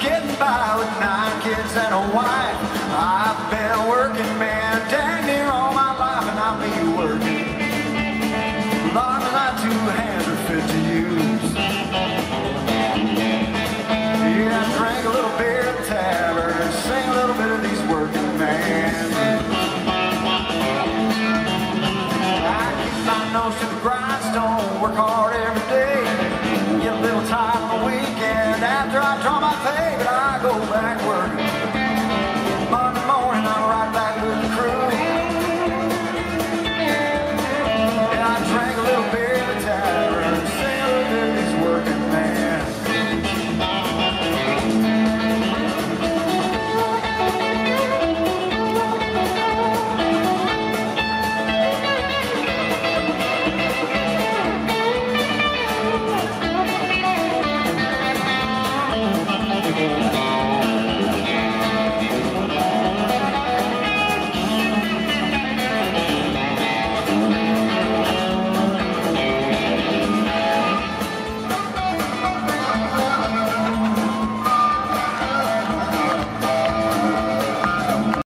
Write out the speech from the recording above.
getting by with 9 kids and a wife. I've been a working man dang near all my life, and I'll be working as long as my 2 hands are fit to use. Yeah, I drank a little beer at the tavern and sing a little bit of these working men. I keep my nose to the grindstone, work hard every day, get a little time on the weekend after I draw my pay, but I go back working